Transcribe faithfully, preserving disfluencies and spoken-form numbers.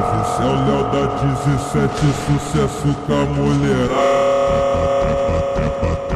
Esse é o Léo da dezessete, sucesso com a mulherada.